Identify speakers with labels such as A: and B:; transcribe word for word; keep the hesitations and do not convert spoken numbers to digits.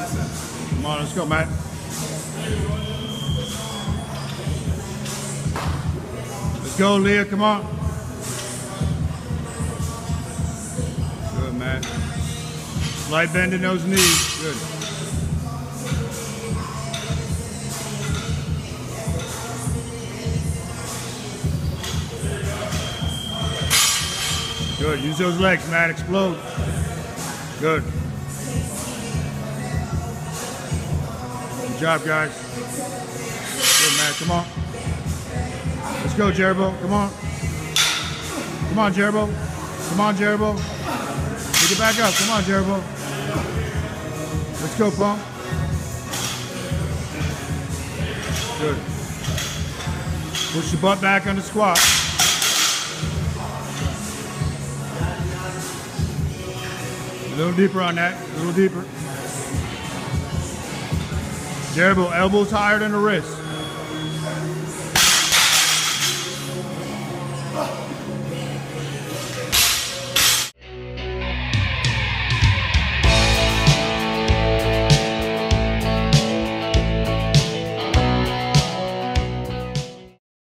A: Come on, let's go, Matt. Let's go, Leah, come on. Good, Matt. Slight bend in those knees. Good. Good. Use those legs, Matt. Explode. Good. Good job, guys. Good, Matt. Come on. Let's go, Jerbo. Come on. Come on, Jerbo. Come on, Jerbo. Pick it back up. Come on, Jerbo. Let's go, Pump. Good. Push your butt back on the squat. A little deeper on that. A little deeper. Jerbo, elbows higher than the wrist.